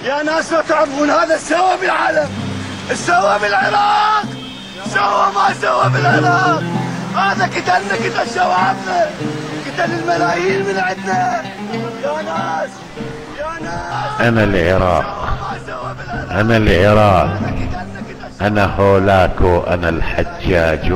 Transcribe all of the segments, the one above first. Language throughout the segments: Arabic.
يا ناس لو تعرفون هذا سوى بالعالم، سوى بالعراق، سوى ما سوى بالعراق. هذا قتل شبابنا، قتل الملايين من عندنا. يا ناس يا ناس، أنا العراق، أنا العراق، أنا هولاكو، أنا الحجاج،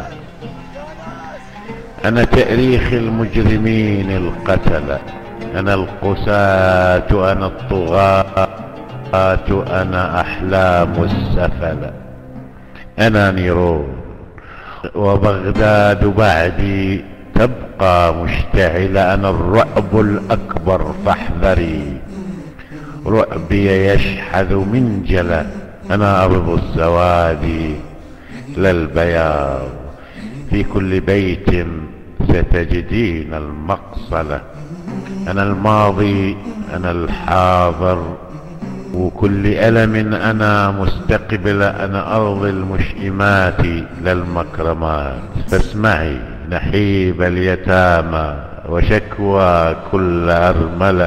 أنا تاريخ المجرمين القتلة، أنا القساة، أنا الطغاة، أنا أحلام السفلة. أنا نيرون وبغداد بعدي تبقى مشتعلة. أنا الرعب الأكبر فاحذري، رعبي يشحذ منجلة. أنا أرض السواد لا البياض، في كل بيت ستجدين المقصلة. أنا الماضي، أنا الحاضر، وكل ألم أنا مستقبل. أنا أرض المشئمات لا المكرمات، فاسمعي نحيب اليتامى وشكوى كل أرملة.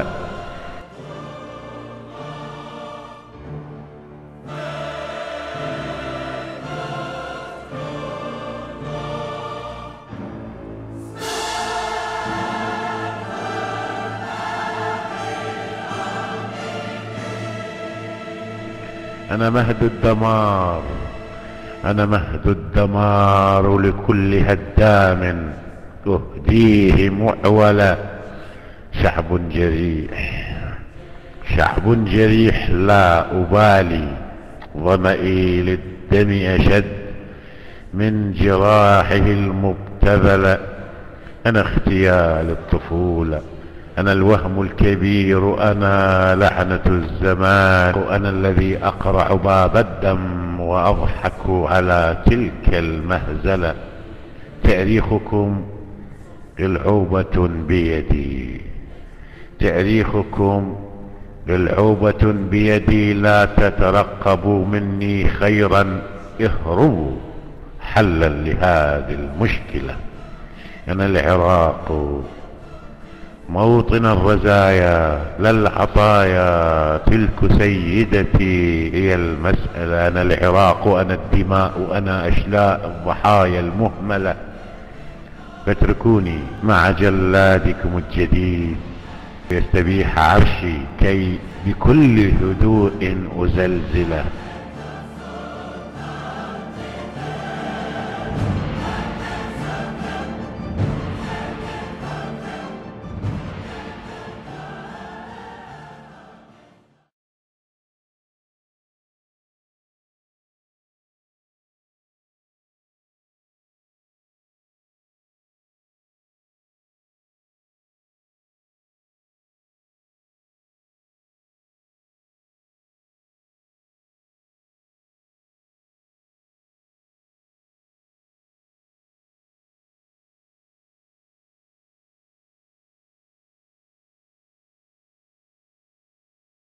أنا مهد الدمار، أنا مهد الدمار لكل هدام أهديه معولة. شعب جريح، شعب جريح لا أبالي، ظمئي للدم أشد من جراحه المبتذلة. أنا اغتيال الطفولة، أنا الوهم الكبير، أنا لعنة الزمان، أنا الذي أقرع باب الدم وأضحك على تلك المهزلة. تاريخكم للعوبة بيدي، تاريخكم للعوبة بيدي. لا تترقبوا مني خيرا، اهربوا حلا لهذه المشكلة. أنا العراق موطن الرزايا لا العطايا، تلك سيدتي هي المسألة. أنا العراق، أنا الدماء، أنا أشلاء الضحايا المهملة. فاتركوني مع جلادكم الجديد يستبيح عرشي، كي بكل هدوء أزلزله.